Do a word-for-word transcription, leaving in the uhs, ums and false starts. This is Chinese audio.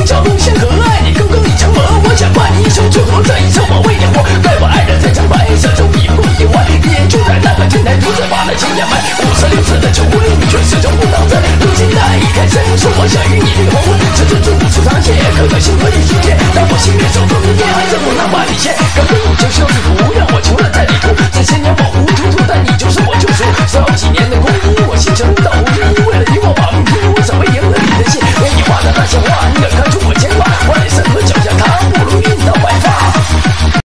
寻找梦想和爱你，刚刚一场魔，我想把你一生就活在一场我为你活，怪我爱人在场外，享受一梦一怀，你也就在那个天台独自把那情掩埋，五色六色的酒会。